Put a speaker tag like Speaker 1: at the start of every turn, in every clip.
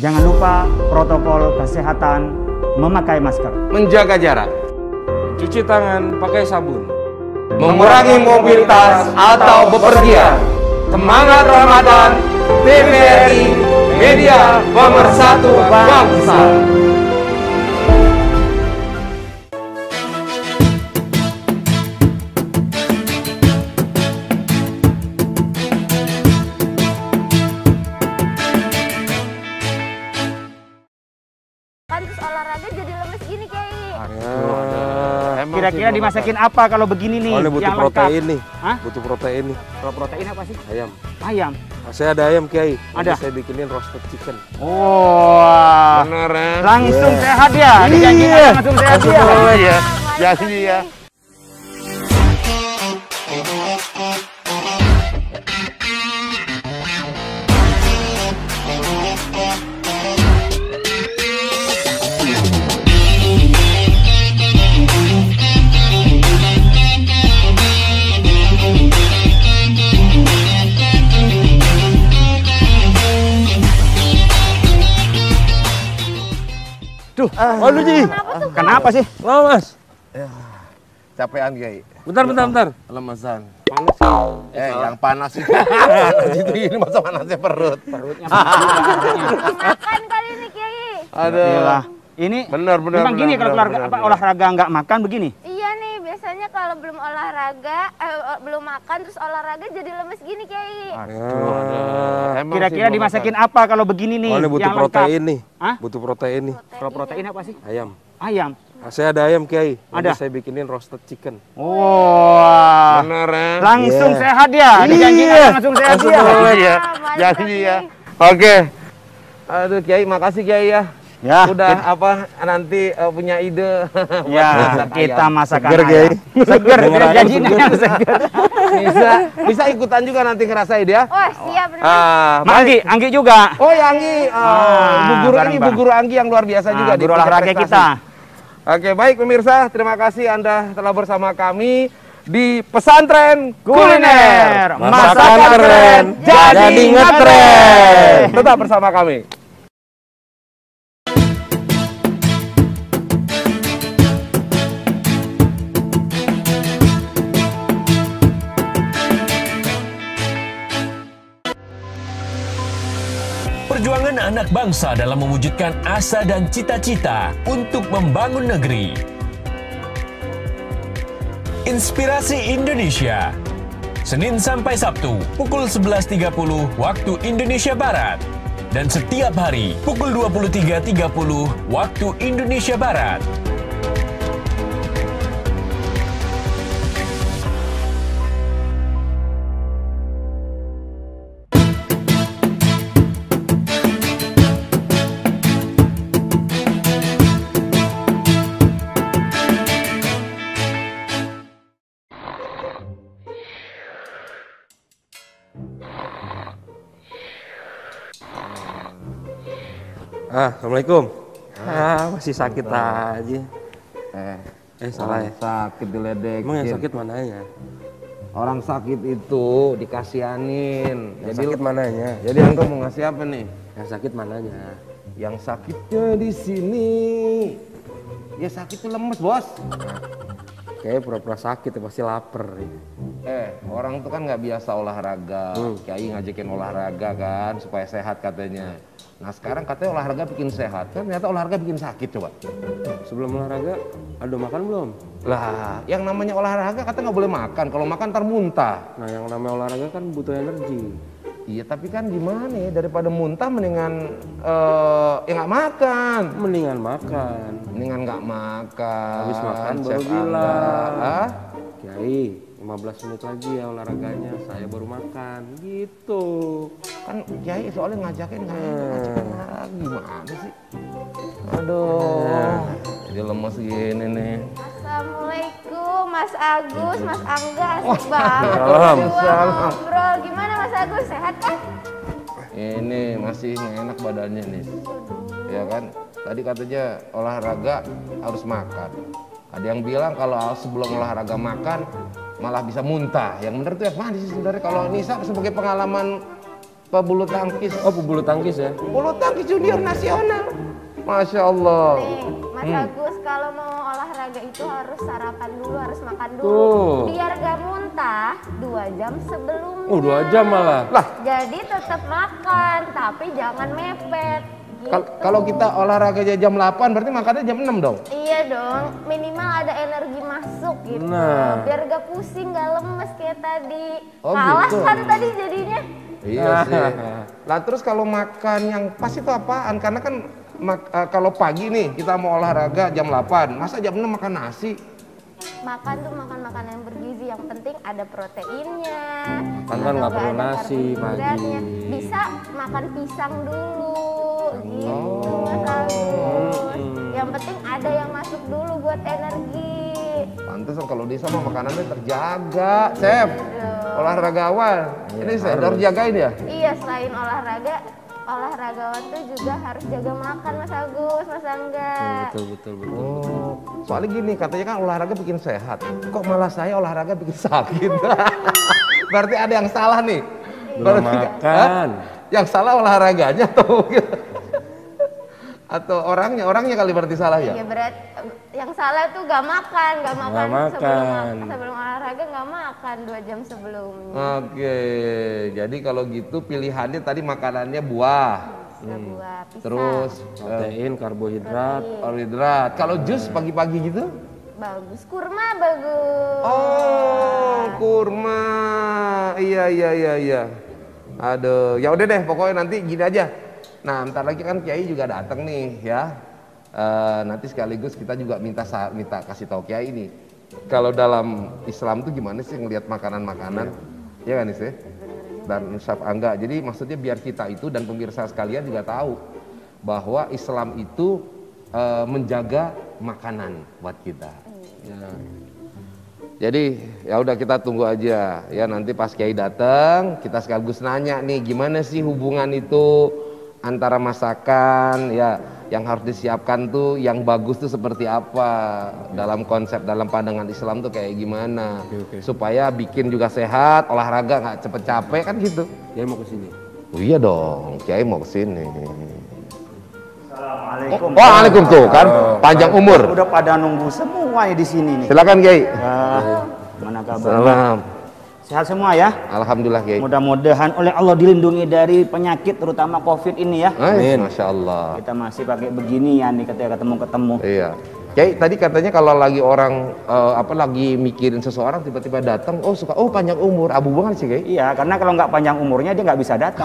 Speaker 1: Jangan lupa protokol kesehatan, memakai masker,
Speaker 2: menjaga jarak, cuci tangan pakai sabun, mengurangi mobilitas atau bepergian. Semangat Ramadan, TVRI, media pemersatu bangsa.
Speaker 3: Terus olahraga jadi lemes gini, Kiai.
Speaker 1: Kira-kira dimasakin apa kalau begini nih?
Speaker 2: Butuh
Speaker 1: yang
Speaker 2: protein nih.
Speaker 1: Hah?
Speaker 2: Butuh protein nih.
Speaker 1: Kalau protein apa sih?
Speaker 2: Ayam.
Speaker 1: Ayam.
Speaker 2: Saya ada ayam, Kiai.
Speaker 1: Ada?
Speaker 2: Nanti saya bikinin roasted chicken.
Speaker 1: Oh,
Speaker 2: Benar ya?
Speaker 1: langsung sehat ya? Dijanjikan langsung sehat ya?
Speaker 2: Jadi ya.
Speaker 1: Tuh,
Speaker 2: Lu Ji.
Speaker 1: kenapa sih?
Speaker 2: Lo, Mas.
Speaker 4: Capean, Kiai.
Speaker 2: Bentar.
Speaker 4: Lemesan.
Speaker 2: Panas.
Speaker 4: Yang panas itu. Gitu ini masa panasnya perut.
Speaker 1: Perutnya
Speaker 3: Makan kali ini, Kiai.
Speaker 1: Aduh. Ini
Speaker 2: Benar.
Speaker 1: memang gini kalau olahraga nggak makan begini.
Speaker 3: Iya nih, biasanya kalau belum olahraga, belum makan terus olahraga jadi lemes gini, Kiai.
Speaker 1: Kira-kira dimasakin apa kalau begini nih?
Speaker 2: Butuh
Speaker 1: yang lengkap?
Speaker 2: protein nih.
Speaker 1: Hah?
Speaker 2: Butuh protein nih.
Speaker 1: Kalau protein apa sih?
Speaker 2: Ayam.
Speaker 1: Ayam.
Speaker 2: Saya ada ayam, Kiai. Nanti
Speaker 1: Ada?
Speaker 2: saya bikinin roasted chicken.
Speaker 1: Oh,
Speaker 2: Benar ya?
Speaker 1: langsung sehat ya? Dijanjikan langsung sehat ya?
Speaker 3: Janji ya.
Speaker 2: Oke. Aduh, Kiai, makasih Kiai ya.
Speaker 1: Ya,
Speaker 2: Udah nanti punya ide.
Speaker 1: ya kita masakan
Speaker 2: Seger, Kiai.
Speaker 1: ayam. Seger,
Speaker 2: Dengar ayam
Speaker 1: janjinya
Speaker 2: seger.
Speaker 1: seger.
Speaker 2: Bisa ikutan juga nanti ngerasain ya.
Speaker 3: Wah, siap nih.
Speaker 1: Ma, Anggi juga.
Speaker 2: Oh, ya Anggi. Bu Guru ini Bu
Speaker 1: bareng-bareng.
Speaker 2: Guru Anggi yang luar biasa juga di
Speaker 1: Guru
Speaker 2: tingkat
Speaker 1: olahraga
Speaker 2: prestasi.
Speaker 1: kita.
Speaker 2: Oke, baik pemirsa, terima kasih Anda telah bersama kami di Pesantren
Speaker 1: Kuliner.
Speaker 2: Masakan keren, jadi ngetren. Tetap bersama kami.
Speaker 5: Perjuangan anak bangsa dalam mewujudkan asa dan cita-cita untuk membangun negeri. Inspirasi Indonesia. Senin sampai Sabtu, pukul 11.30 waktu Indonesia Barat. Dan setiap hari, pukul 23.30 waktu Indonesia Barat.
Speaker 2: Assalamualaikum. Masih sakit aja. Salah ya.
Speaker 4: Sakit diledekin.
Speaker 2: Emang yang sakit mananya?
Speaker 4: Orang sakit itu dikasihanin.
Speaker 2: Yang sakit mananya?
Speaker 4: Jadi engkau mau ngasih apa nih?
Speaker 2: Yang sakit mananya?
Speaker 4: Yang sakitnya di sini. Ya sakit tuh lemes, Bos.
Speaker 2: Kayaknya pura-pura sakit ya, pasti lapar.
Speaker 4: Orang tuh kan nggak biasa olahraga. Kiai ngajakin olahraga kan supaya sehat katanya. Nah sekarang katanya olahraga bikin sehat, kan ternyata olahraga bikin sakit coba.
Speaker 2: Sebelum olahraga, ada makan belum?
Speaker 4: Lah, yang namanya olahraga katanya nggak boleh makan. Kalau makan ntar muntah.
Speaker 2: Nah, yang namanya olahraga kan butuh energi.
Speaker 4: Iya, tapi kan gimana ya, daripada muntah mendingan ya nggak makan.
Speaker 2: Mendingan makan.
Speaker 4: Mendingan nggak makan.
Speaker 2: Habis makan
Speaker 4: Chef
Speaker 2: baru
Speaker 4: Anda.
Speaker 2: bilang.
Speaker 4: Hah?
Speaker 2: Kiai, 15 menit lagi ya olahraganya, saya baru makan. Gitu.
Speaker 4: Kan Kiai soalnya ngajakin lagi. Gimana sih? Aduh, jadi lemes gini nih.
Speaker 3: Assalamualaikum, Mas Agus, Mas Angga, asik banget.
Speaker 2: Salam.
Speaker 3: Berdua ngobrol. Gimana Mas Agus, sehat kan?
Speaker 4: Ini masih nggak enak badannya nih. Ya kan? Tadi katanya olahraga harus makan. Ada yang bilang kalau sebelum olahraga makan malah bisa muntah. Yang benar tuh yang mana sih sebenarnya? Kalau Nisa sebagai pengalaman Pebulu tangkis.
Speaker 2: Oh, pebulu tangkis ya.
Speaker 4: Bulu tangkis junior nasional. Masya Allah.
Speaker 3: Nih, Mas Agus kalau mau olahraga itu harus sarapan dulu, harus makan dulu.
Speaker 2: Tuh.
Speaker 3: Biar gak muntah 2 jam sebelumnya.
Speaker 2: Oh, 2 jam malah.
Speaker 4: Lah,
Speaker 3: Jadi tetap makan, tapi jangan mepet. Gitu.
Speaker 4: kalau kita olahraganya jam 8 berarti makannya jam 6 dong.
Speaker 3: Iya dong, minimal ada energi masuk gitu.
Speaker 2: Nah.
Speaker 3: Biar gak pusing, gak lemes kayak tadi.
Speaker 4: Oh,
Speaker 3: Kalah
Speaker 4: gitu.
Speaker 3: kan tadi jadinya.
Speaker 4: Iya sih. Lah terus kalau makan yang pas itu apaan? Karena kan kalau pagi nih kita mau olahraga jam 8, masa jam 6 makan nasi?
Speaker 3: Makan tuh makan makanan yang bergizi, yang penting ada proteinnya.
Speaker 2: Kan
Speaker 3: atau
Speaker 2: nggak
Speaker 3: nggak
Speaker 2: perlu
Speaker 3: ada
Speaker 2: nasi
Speaker 3: karbohidratnya.
Speaker 2: pagi.
Speaker 3: Bisa makan pisang dulu, gitu Mas Agus. Yang penting ada yang masuk dulu buat energi.
Speaker 4: Pantesan kalau desa mah makanannya terjaga, Chef. Olahragawan. Ini saya harus jagain ya?
Speaker 3: Iya, selain olahraga, olahragawan tuh juga harus jaga makan Mas Agus, Mas Angga.
Speaker 2: Betul.
Speaker 4: Oh, soalnya gini katanya kan olahraga bikin sehat. Kok malah saya olahraga bikin sakit? Berarti ada yang salah nih.
Speaker 2: Belum
Speaker 4: Berarti
Speaker 2: makan.
Speaker 4: yang salah olahraganya atau orangnya kali berarti salah ya?
Speaker 3: Iya, berat. Yang salah tuh gak makan
Speaker 2: makan.
Speaker 3: sebelum olahraga, gak makan 2 jam sebelumnya.
Speaker 4: Oke, jadi kalau gitu pilihannya tadi makanannya buah,
Speaker 3: Bisa buah, pisang,
Speaker 4: terus
Speaker 2: Protein, karbohidrat.
Speaker 4: karbohidrat. Kalau jus pagi-pagi gitu?
Speaker 3: bagus, kurma bagus.
Speaker 4: Oh, kurma. Iya. Aduh, ya udah deh, pokoknya nanti gini aja. Nah, ntar lagi kan Kiai juga datang nih, ya. Nanti sekaligus kita juga minta kasih tahu Kiai ini. Kalau dalam Islam tuh gimana sih ngelihat makanan-makanan? Ya kan sih? Dan Chef Angga. Jadi maksudnya biar kita itu dan pemirsa sekalian juga tahu bahwa Islam itu menjaga makanan buat kita. Ya. Jadi ya udah kita tunggu aja ya, nanti pas Kiai datang kita sekaligus nanya nih gimana sih hubungan itu antara masakan ya yang harus disiapkan tuh yang bagus tuh seperti apa dalam konsep dalam pandangan Islam tuh kayak gimana supaya bikin juga sehat, olahraga nggak cepet capek kan gitu.
Speaker 2: Dia mau ke sini.
Speaker 4: Oh iya dong, Kiai mau kesini.
Speaker 1: Assalamualaikum.
Speaker 4: Waalaikum tuh kan panjang umur.
Speaker 1: Udah pada nunggu semua nih di sini nih.
Speaker 4: Silakan Kiai.
Speaker 1: Mana kabar?
Speaker 4: Salam.
Speaker 1: Sehat semua ya.
Speaker 4: Alhamdulillah Kiai.
Speaker 1: Mudah-mudahan oleh Allah dilindungi dari penyakit terutama COVID ini ya.
Speaker 4: Amin. Masya Allah.
Speaker 1: Kita masih pakai beginian nih ketika ketemu-ketemu.
Speaker 4: Iya. Kiai tadi katanya kalau lagi orang lagi mikirin seseorang tiba-tiba datang, oh panjang umur, abu banget sih Kiai.
Speaker 1: Iya, karena kalau nggak panjang umurnya dia nggak bisa datang.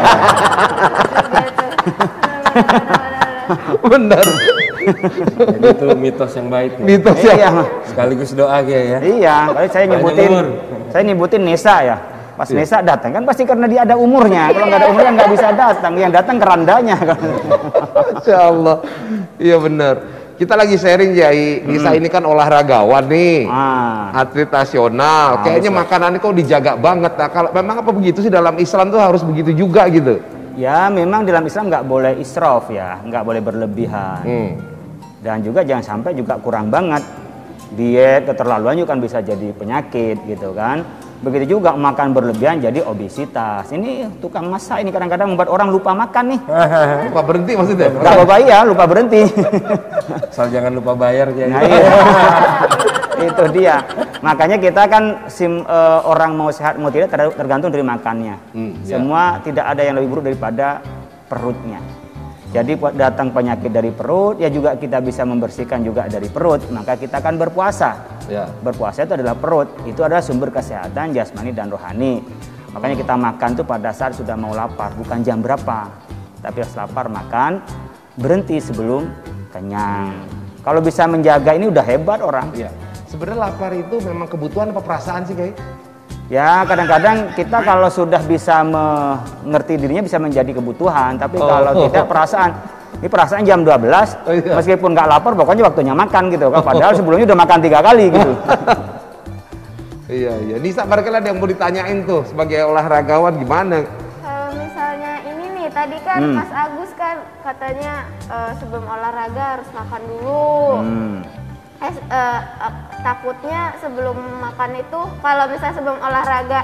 Speaker 4: Benar.
Speaker 2: Jadi itu mitos yang baik. Ya.
Speaker 4: Mitos ya.
Speaker 1: Iya,
Speaker 2: Sekaligus doa Kiai ya.
Speaker 1: iya. Kalau saya nyebutin Nesa ya. Pas Nesa datang kan pasti karena dia ada umurnya. Kalau nggak ada umurnya nggak bisa datang. Yang datang kerandanya.
Speaker 4: Masya Allah. Iya benar. Kita lagi sharing Kiai. Nisa ini kan olahragawan nih. Atlet nasional. Kayaknya makanannya kok dijaga banget. Nah, kalau memang apa begitu sih dalam Islam tuh harus begitu juga gitu.
Speaker 1: Ya memang dalam Islam nggak boleh israf ya, nggak boleh berlebihan. Dan juga jangan sampai juga kurang banget. Diet keterlaluan juga kan bisa jadi penyakit gitu kan. Begitu juga makan berlebihan jadi obesitas. Ini tukang masak ini kadang-kadang membuat orang lupa makan nih.
Speaker 4: Lupa berhenti maksudnya?
Speaker 1: Gak apa-apa ya, lupa berhenti.
Speaker 2: Asal jangan lupa bayar Kiai.
Speaker 1: Nah, iya. Itu dia. Makanya kita kan orang mau sehat mau tidak tergantung dari makannya. Semua tidak ada yang lebih buruk daripada perutnya. Jadi datang penyakit dari perut, ya juga kita bisa membersihkan juga dari perut. Maka kita akan berpuasa.
Speaker 4: Ya.
Speaker 1: Berpuasa itu adalah perut. Itu adalah sumber kesehatan jasmani dan rohani. Makanya kita makan tuh pada saat sudah mau lapar, bukan jam berapa. Tapi harus lapar makan, berhenti sebelum kenyang. Kalau bisa menjaga ini udah hebat orang.
Speaker 4: Iya. Sebenarnya lapar itu memang kebutuhan apa perasaan sih Kiai?
Speaker 1: Ya kadang-kadang kita kalau sudah bisa mengerti dirinya bisa menjadi kebutuhan. Tapi kalau tidak perasaan. Ini perasaan jam 12,
Speaker 4: iya.
Speaker 1: Meskipun nggak lapar pokoknya waktunya makan gitu kan. Padahal sebelumnya udah makan 3 kali gitu.
Speaker 4: Iya. Nisa barangkali ada yang mau ditanyain tuh sebagai olahragawan gimana?
Speaker 3: Kalau misalnya ini nih, tadi kan Mas Agus kan katanya sebelum olahraga harus makan dulu. Takutnya sebelum makan itu, kalau misalnya sebelum olahraga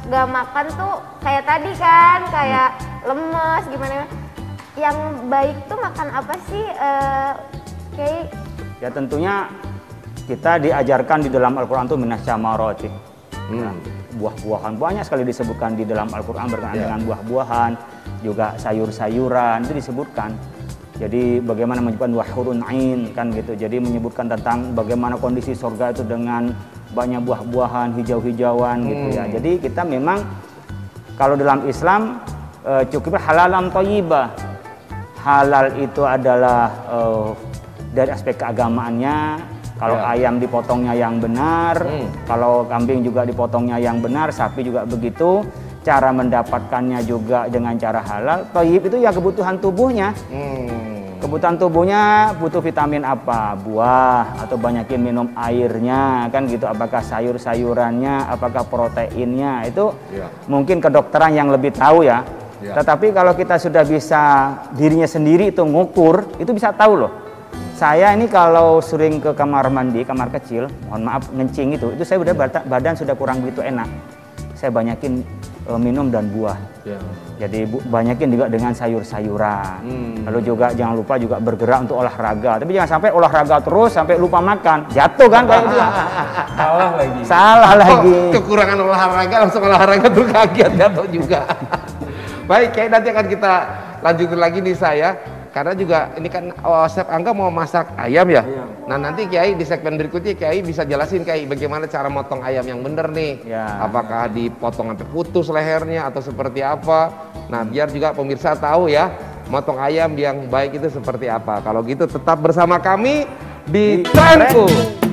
Speaker 3: gak makan tuh kayak tadi kan, kayak lemes gimana. Yang baik tuh makan apa sih, kayak?
Speaker 1: Ya tentunya kita diajarkan di dalam Al-Quran tuh minas samarati. Buah-buahan banyak sekali disebutkan di dalam Al-Quran berkenaan dengan buah-buahan, juga sayur-sayuran itu disebutkan. Jadi bagaimana menyebutkan wahurun ain kan gitu. Jadi menyebutkan tentang bagaimana kondisi surga itu dengan banyak buah-buahan, hijau-hijauan gitu ya. Jadi kita memang kalau dalam Islam cukup halalan thayyibah. Halal itu adalah dari aspek keagamaannya. Kalau ayam dipotongnya yang benar, kalau kambing juga dipotongnya yang benar, sapi juga begitu. Cara mendapatkannya juga dengan cara halal. Thayyib itu ya kebutuhan tubuhnya. Kebutuhan tubuhnya butuh vitamin apa? Buah, atau banyakin minum airnya kan gitu. Apakah sayur-sayurannya, apakah proteinnya, itu mungkin kedokteran yang lebih tahu ya. Tetapi kalau kita sudah bisa dirinya sendiri itu ngukur, itu bisa tahu loh. Saya ini kalau sering ke kamar mandi, kamar kecil, mohon maaf ngencing itu saya udah badan sudah kurang begitu enak. Saya banyakin minum dan buah. Jadi banyakin juga dengan sayur-sayuran. Lalu juga jangan lupa juga bergerak untuk olahraga. Tapi jangan sampai olahraga terus sampai lupa makan. Jatuh kan kayak itu. Salah lagi.
Speaker 4: Kekurangan olahraga langsung olahraga tuh kaget jatuh juga. Baik, Kiai nanti akan kita lanjutin lagi nih saya. Karena juga ini kan Chef Angga mau masak ayam ya. Nah nanti Kiai di segmen berikutnya Kiai bisa jelasin Kiai bagaimana cara motong ayam yang bener nih. Apakah dipotong sampai putus lehernya atau seperti apa. Nah biar juga pemirsa tahu ya motong ayam yang baik itu seperti apa. Kalau gitu tetap bersama kami di Trenku.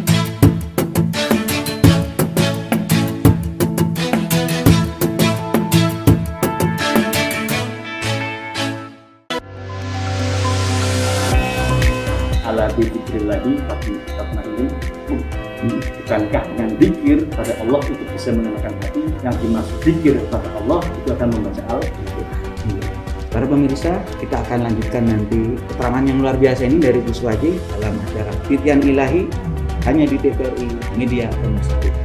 Speaker 6: Lagi tapi ini bukankah dengan zikir pada Allah itu bisa menenangkan hati? Yang dimaksud zikir pada Allah itu akan membaca Al-Quran.
Speaker 7: Para pemirsa, kita akan lanjutkan nanti keterangan yang luar biasa ini dari Bu Suwaji dalam acara Titian Ilahi hanya di TVRI Media Pemirsa.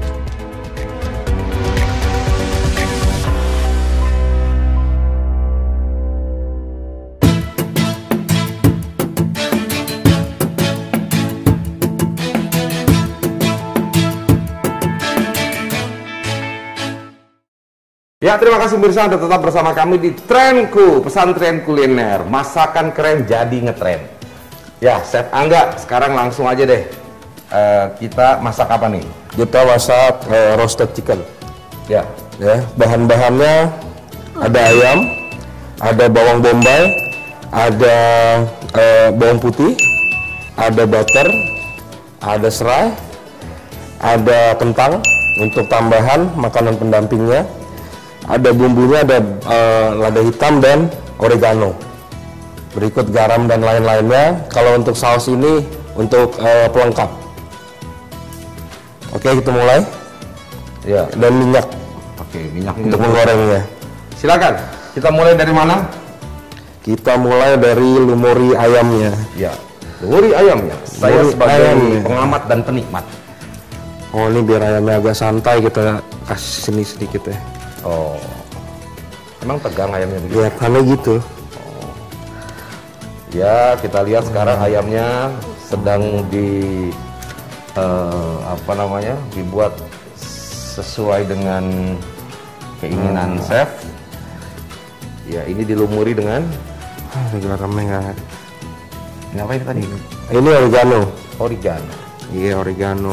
Speaker 4: Ya, terima kasih pemirsa Anda tetap bersama kami di Trenku, pesantren kuliner. Masakan keren jadi ngetren. Ya, Chef Angga, sekarang langsung aja deh. Kita masak apa nih?
Speaker 2: Kita masak roasted chicken.
Speaker 4: Ya,
Speaker 2: Bahan-bahannya ada ayam, ada bawang bombay, ada bawang putih, ada butter, ada serai, ada kentang untuk tambahan makanan pendampingnya. Ada bumbunya, ada lada hitam dan oregano. Berikut garam dan lain-lainnya. Kalau untuk saus ini untuk pelengkap. Oke, kita mulai.
Speaker 4: ya.
Speaker 2: Dan minyak
Speaker 4: Oke, minyak
Speaker 2: untuk menggorengnya.
Speaker 4: Silakan. Kita mulai dari mana?
Speaker 2: Kita mulai dari lumuri ayamnya.
Speaker 4: Ya, lumuri ayamnya. Saya
Speaker 2: Lumuri
Speaker 4: sebagai
Speaker 2: ayamnya.
Speaker 4: pengamat dan penikmat.
Speaker 2: Oh, ini biar ayamnya agak santai kita kasih sini sedikit ya.
Speaker 4: Oh, emang tegang ayamnya begitu?
Speaker 2: Ya, karena gitu.
Speaker 4: Ya, kita lihat sekarang ayamnya sedang dibuat sesuai dengan keinginan chef. Ya, ini dilumuri dengan
Speaker 2: Garamnya nggak.
Speaker 4: ini apa ini tadi?
Speaker 2: Ini oregano.
Speaker 4: Oregano.
Speaker 2: Iya, oregano.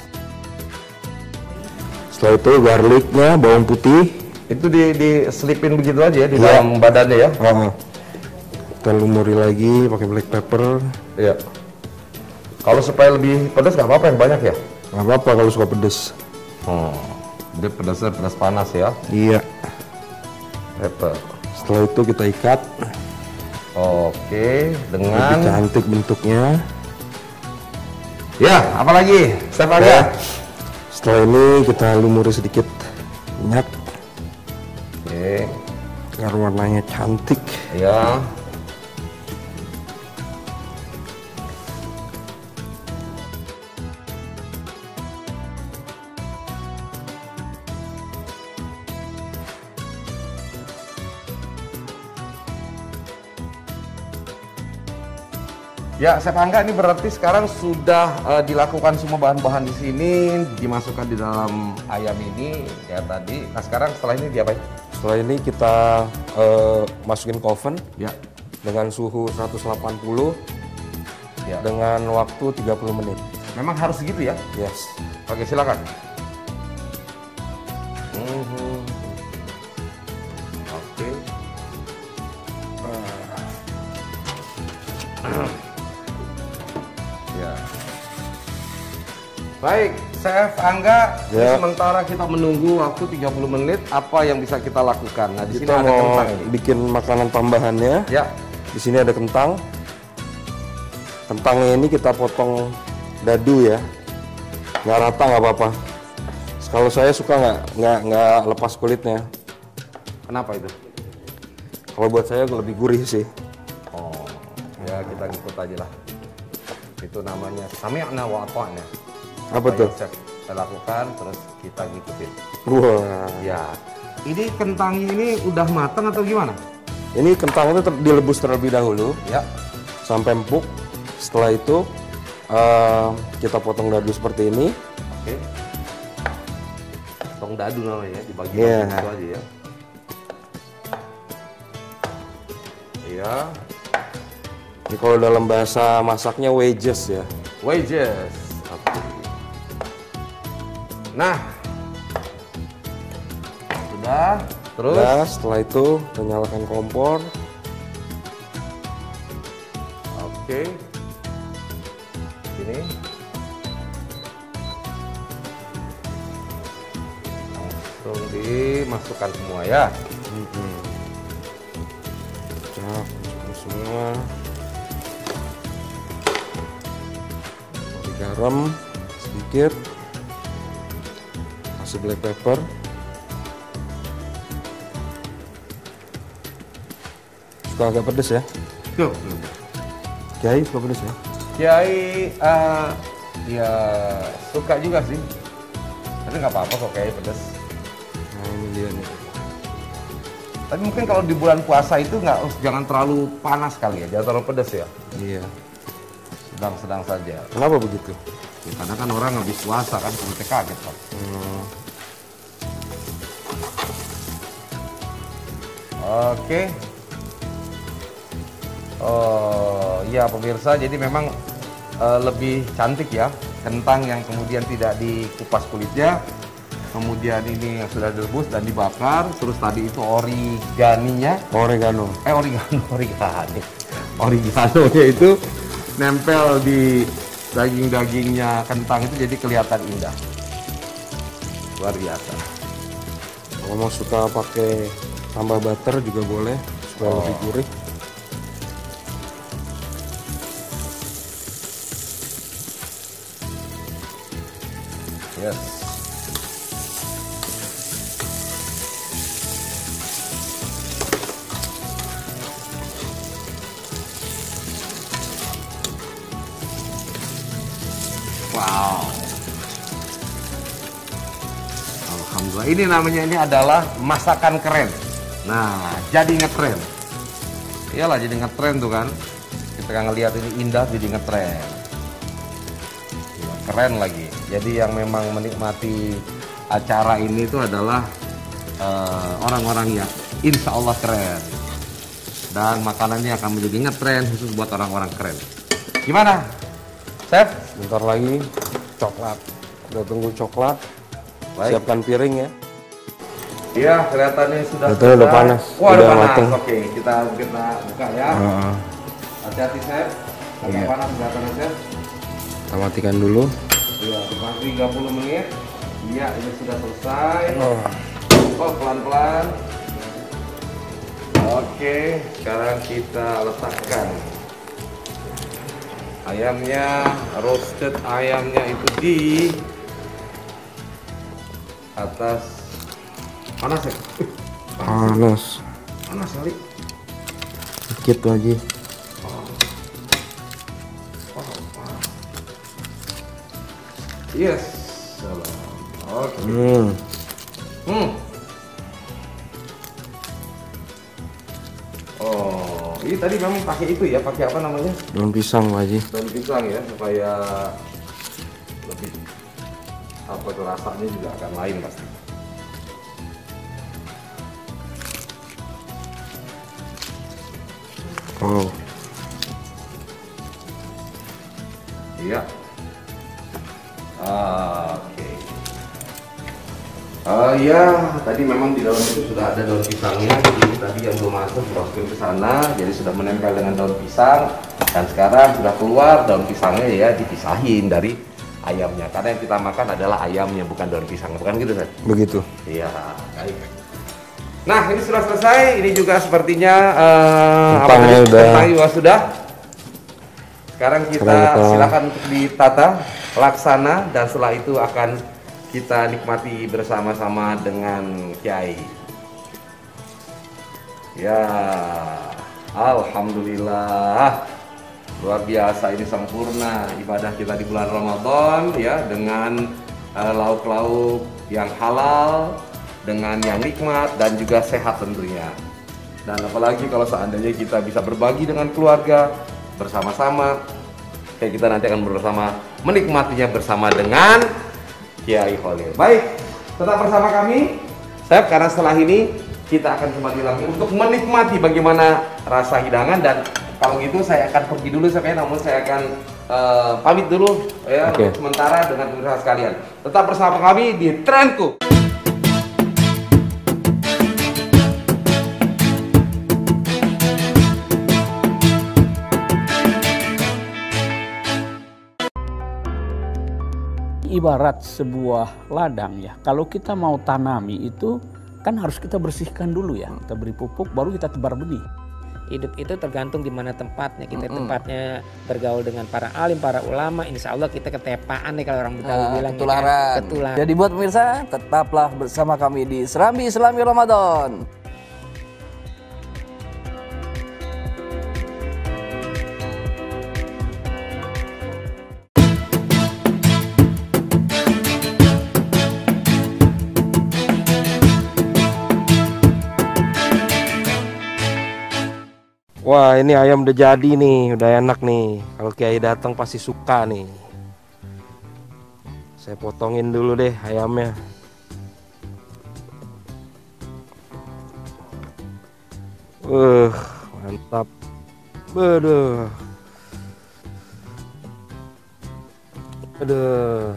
Speaker 2: Setelah itu garlicnya, bawang putih.
Speaker 4: Itu diselipin begitu aja ya di dalam badannya ya?
Speaker 2: Kita lumuri lagi pakai black pepper.
Speaker 4: Iya. Kalau supaya lebih pedas nggak apa-apa yang banyak ya?
Speaker 2: Nggak apa-apa kalau suka pedes.
Speaker 4: Oh, dia pedasnya pedas panas ya?
Speaker 2: Iya.
Speaker 4: Pepper.
Speaker 2: Setelah itu kita ikat.
Speaker 4: Oke,
Speaker 2: Lebih
Speaker 4: dengan
Speaker 2: cantik bentuknya.
Speaker 4: ya, apalagi? Chef
Speaker 2: Ya.
Speaker 4: Angga.
Speaker 2: Setelah ini kita lumuri sedikit minyak
Speaker 4: Oke,
Speaker 2: agar warnanya cantik.
Speaker 4: ya. Ya, Chef Angga, ini berarti sekarang sudah dilakukan semua bahan-bahan di sini, dimasukkan di dalam ayam ini ya tadi. Nah, sekarang setelah ini diapain?
Speaker 2: Setelah ini kita masukin ke oven
Speaker 4: Ya.
Speaker 2: dengan suhu 180
Speaker 4: Ya.
Speaker 2: dengan waktu 30 menit.
Speaker 4: Memang harus segitu ya?
Speaker 2: Yes.
Speaker 4: Oke, silakan. Oke. Ya. Baik, Chef Angga,
Speaker 2: Ya.
Speaker 4: sementara kita menunggu waktu 30 menit, apa yang bisa kita lakukan? Nah, di sini
Speaker 2: Kita
Speaker 4: ada
Speaker 2: mau
Speaker 4: kentang ini.
Speaker 2: bikin makanan tambahannya.
Speaker 4: Ya.
Speaker 2: Di sini ada kentang. Kentangnya ini kita potong dadu ya. Nggak rata nggak apa-apa. Kalau saya suka nggak lepas kulitnya.
Speaker 4: Kenapa itu?
Speaker 2: Kalau buat saya lebih gurih sih.
Speaker 4: Oh, ya kita ngikut aja lah. Itu namanya sami'na wa ata'na.
Speaker 2: Apa tuh?
Speaker 4: yang Chef saya lakukan, terus kita ngikutin.
Speaker 2: Wah.
Speaker 4: Ya. Ini kentang ini udah matang atau gimana?
Speaker 2: Ini kentang itu dilebus terlebih dahulu
Speaker 4: Ya.
Speaker 2: sampai empuk. Setelah itu kita potong dadu seperti ini.
Speaker 4: Oke. Potong dadu namanya ya, dibagi
Speaker 2: Iya.
Speaker 4: gitu aja ya. Iya.
Speaker 2: Ini kalau dalam bahasa masaknya wedges ya.
Speaker 4: Wedges. Oke. Nah. Sudah. Terus.
Speaker 2: Nah, setelah itu kita nyalakan kompor.
Speaker 4: Oke. Ini. Langsung dimasukkan semua ya.
Speaker 2: Cak, masukkan semua. Kasih garam sedikit. Kasih black pepper. Suka agak pedes ya?
Speaker 4: Tuh.
Speaker 2: Kiai suka pedes ya?
Speaker 4: Kiai ya suka juga sih. Tapi nggak apa-apa kok Kiai pedas.
Speaker 2: Nah ini dia nih.
Speaker 4: Tapi mungkin kalau di bulan puasa itu jangan terlalu panas kali ya, jangan terlalu pedas ya.
Speaker 2: Iya.
Speaker 4: Sedang-sedang saja.
Speaker 2: Kenapa begitu?
Speaker 4: Ya, karena kan orang habis puasa kan perutnya kaget kan. Oke. Oh ya pemirsa, jadi memang lebih cantik ya kentang yang kemudian tidak dikupas kulitnya, kemudian ini yang sudah direbus dan dibakar, terus tadi itu origaninya,
Speaker 2: Oregano.
Speaker 4: oreganonya itu nempel di daging-dagingnya kentang itu jadi kelihatan indah, luar biasa.
Speaker 2: Kalau mau suka pakai tambah butter juga boleh supaya lebih gurih.
Speaker 4: Yes. Wow. Alhamdulillah. Ini adalah masakan keren. Nah, jadi ngetren. Iyalah jadi ngetren tuh kan. Kita ngelihat ini indah jadi ngetren. Keren lagi. Jadi yang memang menikmati acara ini itu adalah orang-orang yang insya Allah keren. Dan makanannya akan menjadi ngetren khusus buat orang-orang keren. Gimana, Chef?
Speaker 2: Bentar lagi coklat. Udah tunggu coklat.
Speaker 4: Baik.
Speaker 2: Siapkan piring ya.
Speaker 4: Iya, kelihatannya sudah.
Speaker 2: Kelihatannya udah panas.
Speaker 4: Wah,
Speaker 2: Udah
Speaker 4: udah panas.
Speaker 2: mateng.
Speaker 4: Oke, kita buka ya. Hati-hati, Chef. Agak
Speaker 2: Iya.
Speaker 4: panas kelihatannya, Chef.
Speaker 2: Kita matikan dulu.
Speaker 4: Iya, 30 menit. Iya, ini sudah selesai. Oh, pelan-pelan. Oke, sekarang kita letakkan ayamnya, roasted ayamnya itu di atas. Panas ya?
Speaker 2: Panas.
Speaker 4: Panas kali.
Speaker 2: Sedikit lagi.
Speaker 4: Yes. Oke. Oh. ini tadi memang pakai itu ya, pakai apa namanya?
Speaker 2: Daun pisang Pak Haji.
Speaker 4: Daun pisang ya, supaya lebih apa tuh rasanya juga akan lain pasti.
Speaker 2: Oh.
Speaker 4: Iya. Oke. Ya, tadi memang di dalam itu sudah ada daun pisangnya. Jadi tadi yang belum masuk masukin ke sana, jadi sudah menempel dengan daun pisang. Dan sekarang sudah keluar daun pisangnya ya, dipisahin dari ayamnya. Karena yang kita makan adalah ayamnya, bukan daun pisang. Bukan gitu, Ustaz?
Speaker 2: Begitu.
Speaker 4: Iya, baik. Nah, ini sudah selesai. Ini juga sepertinya kentangnya juga sudah. Sekarang kita silakan untuk ditata, laksana, dan setelah itu akan kita nikmati bersama-sama dengan Kiai. Ya, alhamdulillah, luar biasa, ini sempurna ibadah kita di bulan Ramadan ya, dengan lauk-lauk yang halal, dengan yang nikmat dan juga sehat tentunya. Dan apalagi kalau seandainya kita bisa berbagi dengan keluarga bersama-sama, kayak kita nanti akan bersama menikmatinya bersama dengan Kiai Khalil. Baik, tetap bersama kami, Chef, karena setelah ini kita akan kembali lagi untuk menikmati bagaimana rasa hidangan. Dan kalau gitu saya akan pergi dulu, namun saya akan pamit dulu ya, untuk sementara dengan pemirsa sekalian. Tetap bersama kami di Trendku.
Speaker 8: Ibarat sebuah ladang ya, kalau kita mau tanami itu kan harus kita bersihkan dulu ya, kita beri pupuk baru kita tebar benih.
Speaker 9: Hidup itu tergantung di mana tempatnya. Kita tempatnya bergaul dengan para alim, para ulama, insya Allah kita ketepaan nih kalau orang Betawi bilang.
Speaker 10: Ketularan.
Speaker 9: Ketularan.
Speaker 10: Jadi buat pemirsa, tetaplah bersama kami di Serambi Islami Ramadan.
Speaker 2: Wah, ini ayam udah jadi nih, udah enak nih. Kalau Kiai datang pasti suka nih. Saya potongin dulu deh ayamnya. Mantap. Aduh. Aduh.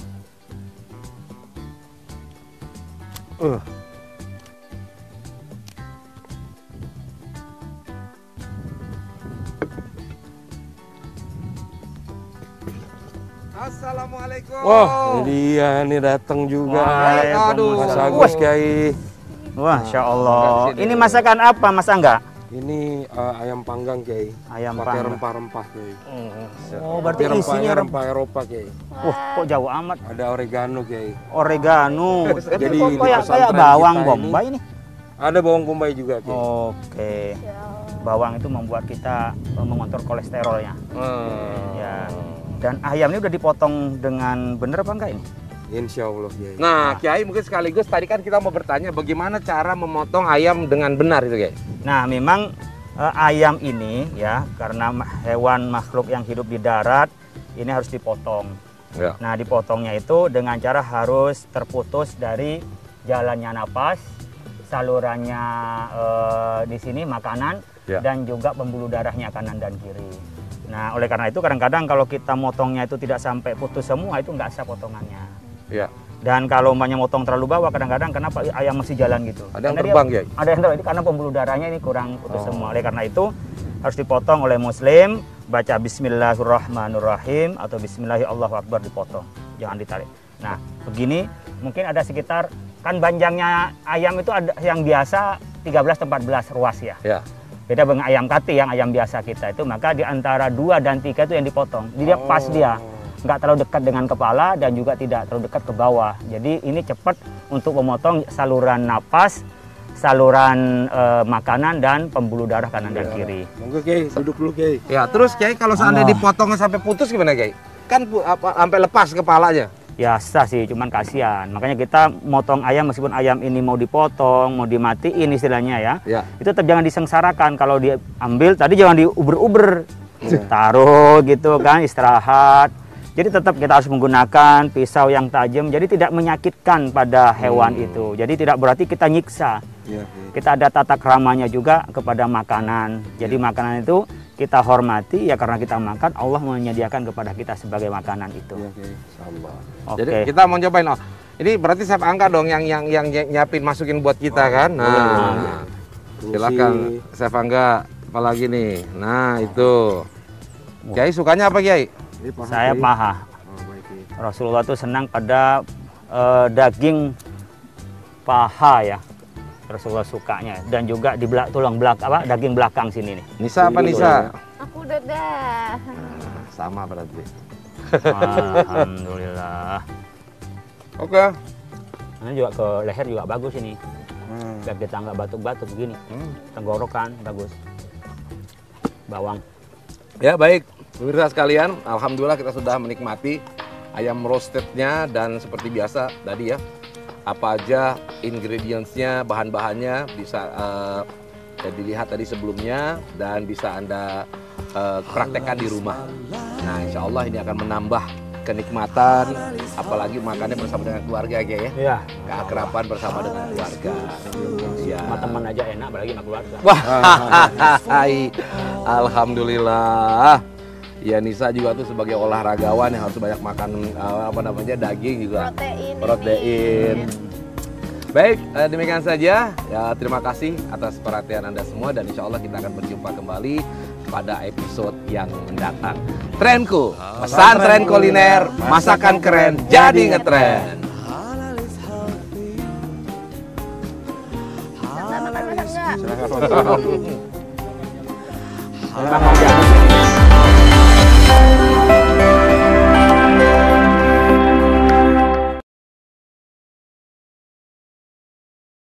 Speaker 4: Assalamualaikum.
Speaker 2: Wah, dia nih datang juga.
Speaker 4: Aduh,
Speaker 2: Mas Agus Kiai.
Speaker 1: Wah, Masya Allah. Ini masakan apa, Mas Angga?
Speaker 2: Ini ayam panggang Kiai.
Speaker 1: Ayam
Speaker 2: pakai
Speaker 1: panggang.
Speaker 2: rempah-rempah Kiai.
Speaker 1: Oh, berarti
Speaker 2: Tapi
Speaker 1: isinya
Speaker 2: rempah Eropa Kiai.
Speaker 1: Wah, kok jauh amat.
Speaker 2: Ada oregano Kiai.
Speaker 1: Oregano.
Speaker 2: Jadi
Speaker 1: kok
Speaker 2: di
Speaker 1: kayak
Speaker 2: pesantren
Speaker 1: bawang
Speaker 2: kita
Speaker 1: bombay ini.
Speaker 2: Ada bawang bombay juga Kiai.
Speaker 1: Oke. Bawang itu membuat kita mengontrol kolesterolnya. Ya. Dan ayam ini udah dipotong dengan bener apa enggak ini?
Speaker 2: Insya Allah Kiai.
Speaker 4: Nah, Kiai mungkin sekaligus tadi kan kita mau bertanya bagaimana cara memotong ayam dengan benar itu, Kiai.
Speaker 1: Nah, memang ayam ini ya, karena hewan makhluk yang hidup di darat ini harus dipotong.
Speaker 4: Ya.
Speaker 1: Nah, dipotongnya itu dengan cara harus terputus dari jalannya napas, salurannya di sini makanan, dan juga pembuluh darahnya kanan dan kiri. Nah, oleh karena itu kadang-kadang kalau kita motongnya itu tidak sampai putus semua, itu nggak sah potongannya.
Speaker 4: Ya.
Speaker 1: Dan kalau umpamanya motong terlalu bawah, kadang-kadang kenapa ayam masih jalan gitu?
Speaker 4: Ada yang terbang, Kiai?
Speaker 1: Ada yang terbang, karena pembuluh darahnya ini kurang putus semua. Oleh karena itu harus dipotong oleh Muslim, baca Bismillahirrahmanirrahim atau Bismillahirrahmanirrahim, dipotong, jangan ditarik. Nah, begini mungkin ada sekitar, kan panjangnya ayam itu ada yang biasa 13-14 ruas ya.
Speaker 4: Ya.
Speaker 1: Beda dengan ayam kati yang ayam biasa kita itu, maka di antara 2 dan 3 itu yang dipotong. Jadi dia pas dia, nggak terlalu dekat dengan kepala dan juga tidak terlalu dekat ke bawah. Jadi ini cepat untuk memotong saluran napas, saluran makanan dan pembuluh darah kanan dan kiri.
Speaker 2: Monggo Kiai, duduk dulu Kiai.
Speaker 4: Ya, terus Kiai kalau seandainya dipotongnya sampai putus gimana, Kiai? Kan sampai lepas kepalanya.
Speaker 1: biasa sih, cuman kasihan. Makanya kita motong ayam, meskipun ayam ini mau dipotong, mau dimatiin istilahnya ya, itu tetap jangan disengsarakan. Kalau diambil tadi jangan diuber-uber, taruh gitu kan, istirahat. Jadi tetap kita harus menggunakan pisau yang tajam, jadi tidak menyakitkan pada hewan itu. Jadi tidak berarti kita nyiksa. Kita ada tata keramanya juga kepada makanan. Jadi makanan itu kita hormati ya, karena kita makan, Allah menyediakan kepada kita sebagai makanan itu.
Speaker 4: Jadi kita mau cobain. Oh, ini berarti Chef Angga dong yang nyiapin, masukin buat kita kan. Nah, silakan Chef Angga, apalagi nih. Nah, itu. Kiai sukanya apa, Kiai?
Speaker 1: Saya paha. Rasulullah tuh senang pada daging paha ya. Rasulullah sukanya, dan juga di tulang belakang, daging belakang sini nih.
Speaker 4: Nisa apa Nisa?
Speaker 3: Aku udah dah.
Speaker 4: Sama berarti.
Speaker 1: Alhamdulillah.
Speaker 4: Oke.
Speaker 1: Ini juga ke leher juga bagus ini. Biar kita nggak batuk-batuk begini. Tenggorokan bagus. Bawang.
Speaker 4: Ya baik, pemirsa sekalian, alhamdulillah kita sudah menikmati ayam roastednya, dan seperti biasa tadi ya, apa aja ingredientsnya, bahan-bahannya bisa dilihat tadi sebelumnya, dan bisa Anda praktekkan di rumah. Nah, insya Allah ini akan menambah kenikmatan, apalagi makannya bersama dengan keluarga ya.
Speaker 1: Iya.
Speaker 4: Keakraban bersama dengan keluarga. Ya.
Speaker 1: Sama teman aja enak, apalagi sama keluarga.
Speaker 4: Wah, alhamdulillah. Ya, Nisa juga tuh sebagai olahragawan yang harus banyak makan daging juga. Protein. Baik, demikian saja. Ya, terima kasih atas perhatian Anda semua, dan insya Allah kita akan berjumpa kembali pada episode yang mendatang. Trenku, pesantren kuliner, masakan keren jadi ngetren.
Speaker 3: Makan enggak?
Speaker 4: Silakan.